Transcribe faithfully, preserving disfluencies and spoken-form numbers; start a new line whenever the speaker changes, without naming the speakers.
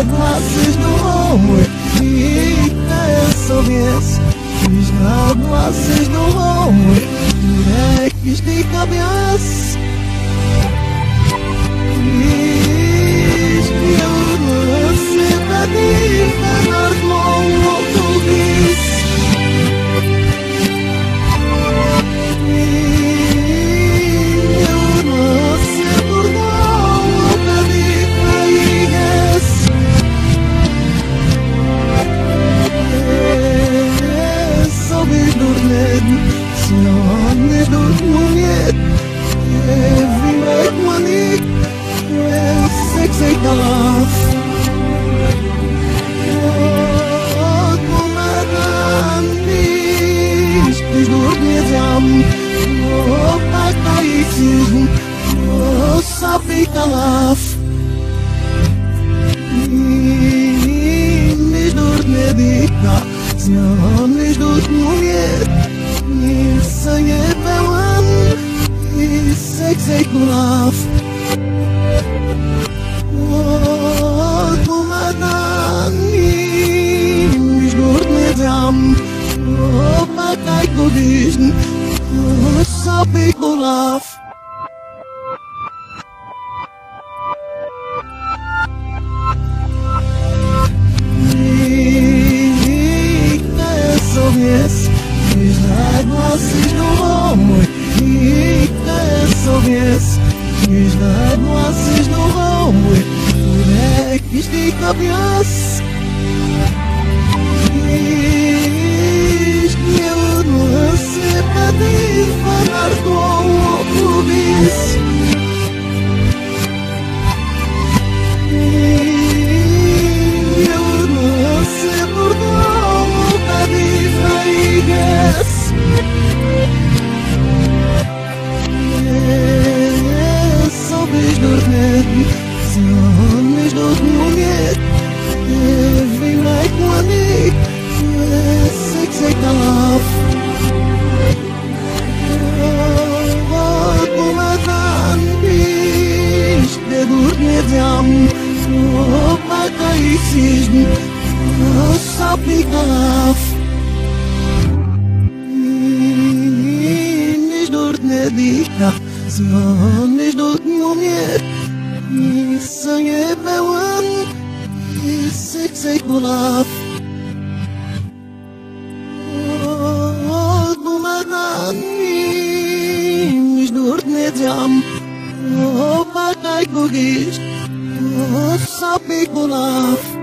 glasses no home i sowiec Liżna glasses no home jakiś dyka bias Liż białe sympatii na armą autobus Sonne durch Munit Every night money Six eight off Oh, kumaran Nicht Nicht durch mir jam Oh, pakaisim Oh, sapik off Nicht durch mir dika Nicht durch Munit Nisë je pëllën, nisë kësej kulaf O, ku më dani, nish durt me gjam O, pa kaj kodishn, o, sa pe kulaf Nikë e sovjes Glasses no home i sowiec Liżna glasses no home jakiś dyka bias Liż białe sympatii na armą autobus Białe sympatii Sobiš dormet, sobiš dormet Every night money, six eight off Oh, kumadan biš, te dormet jam Oh, pakaisim, oh, sapik off Dika, dzwonisz do mnie Nisë je pełen Nisë kësej kulaf O, kumadan Nish durt me gjam O, pa kaj kugisht O, sa pe kulaf